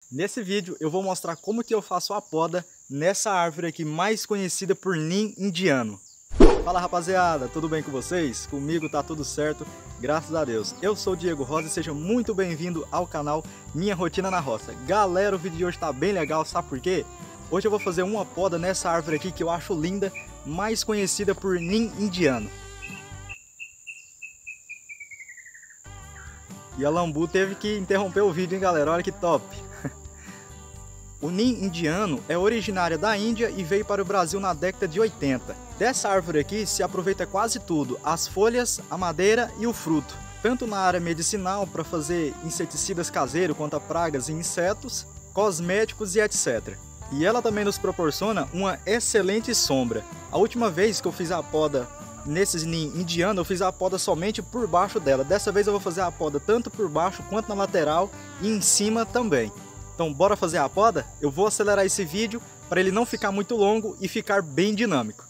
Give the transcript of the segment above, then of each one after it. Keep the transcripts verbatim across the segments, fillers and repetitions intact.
Nesse vídeo eu vou mostrar como que eu faço a poda nessa árvore aqui mais conhecida por Nim indiano. Fala rapaziada, tudo bem com vocês? Comigo tá tudo certo, graças a Deus. Eu sou o Diego Rosa e seja muito bem-vindo ao canal Minha Rotina na Roça. Galera, o vídeo de hoje tá bem legal, sabe por quê? Hoje eu vou fazer uma poda nessa árvore aqui que eu acho linda, mais conhecida por Nim indiano. E a Lambu teve que interromper o vídeo, hein galera, olha que top! O Nim indiano é originária da Índia e veio para o Brasil na década de oitenta. Dessa árvore aqui se aproveita quase tudo, as folhas, a madeira e o fruto. Tanto na área medicinal para fazer inseticidas caseiros contra pragas e insetos, cosméticos e etcétera. E ela também nos proporciona uma excelente sombra. A última vez que eu fiz a poda nesses Nim indiano, eu fiz a poda somente por baixo dela. Dessa vez eu vou fazer a poda tanto por baixo quanto na lateral e em cima também. Então bora fazer a poda? Eu vou acelerar esse vídeo para ele não ficar muito longo e ficar bem dinâmico.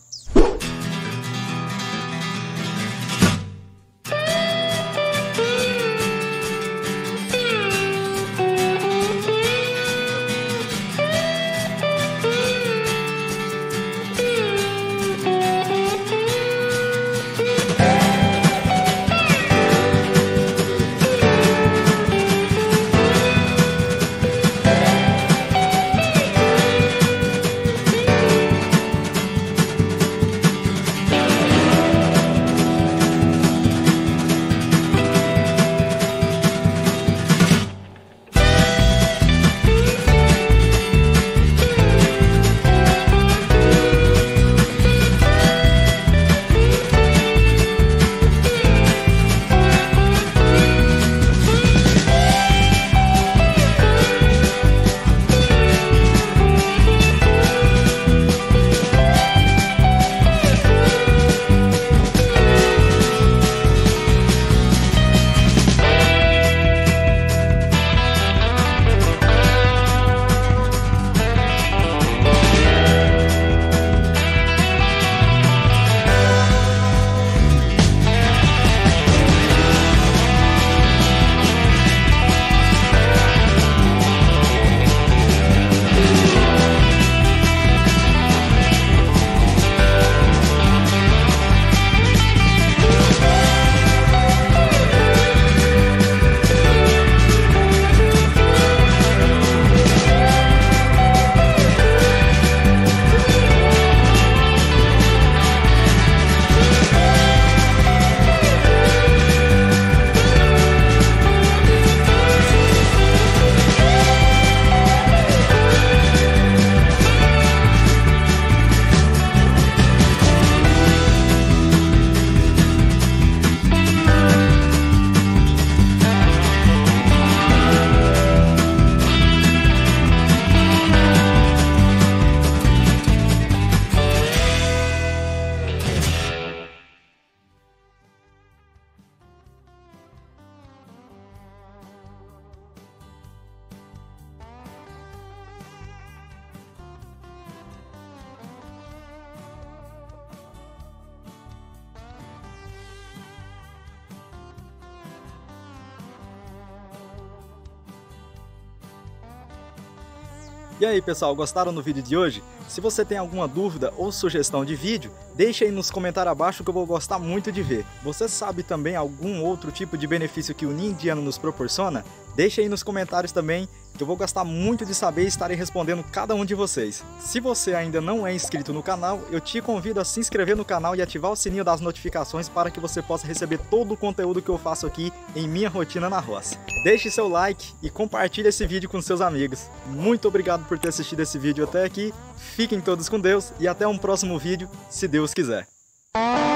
E aí pessoal, gostaram do vídeo de hoje? Se você tem alguma dúvida ou sugestão de vídeo, deixa aí nos comentários abaixo que eu vou gostar muito de ver. Você sabe também algum outro tipo de benefício que o Nim indiano nos proporciona? Deixa aí nos comentários também, que eu vou gostar muito de saber e estarei respondendo cada um de vocês. Se você ainda não é inscrito no canal, eu te convido a se inscrever no canal e ativar o sininho das notificações para que você possa receber todo o conteúdo que eu faço aqui em Minha Rotina na Roça. Deixe seu like e compartilhe esse vídeo com seus amigos. Muito obrigado por ter assistido esse vídeo até aqui, fiquem todos com Deus e até um próximo vídeo, se Deus quiser.